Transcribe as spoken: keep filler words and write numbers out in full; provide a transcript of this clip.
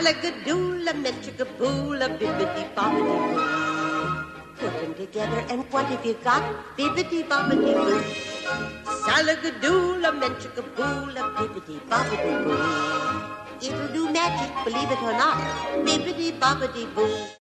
Salagadoola, metricaboola, bibbidi bobbidi boo. Put them together and what have you got? Bibbidi bobbidi boo. Salagadoola, metricaboola, bibbidi bobbidi boo. It'll do magic, believe it or not. Bibbidi bobbidi boo.